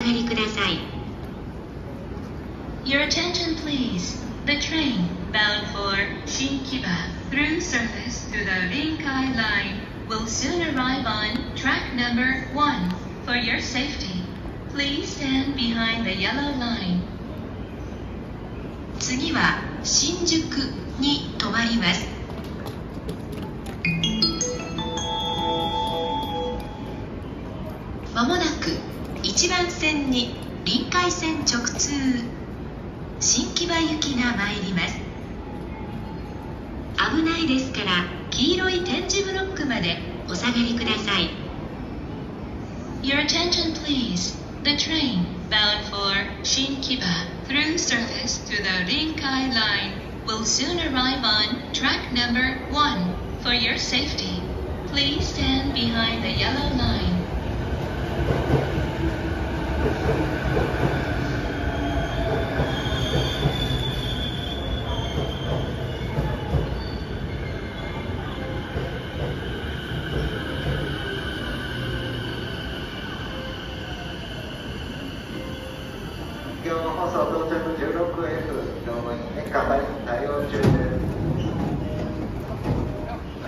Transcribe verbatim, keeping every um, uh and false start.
がりください。 Your attention please. The train bound for Shinkiba through service to the Rinkai line will soon arrive on track number one. For your safety, please stand behind the yellow line. 次は新宿に止まります。まもなくいちばん線に臨海線直通新木場行きが参ります。危ないですから黄色い点字ブロックまでお下がりください。 Your attention please. The train bound for Shinkiba through service to the Rinkai line will soon arrive on track number one. For your safety, please stand behind the yellow line. 業務放送到着じゅうろくエフ乗務員変化対応中です。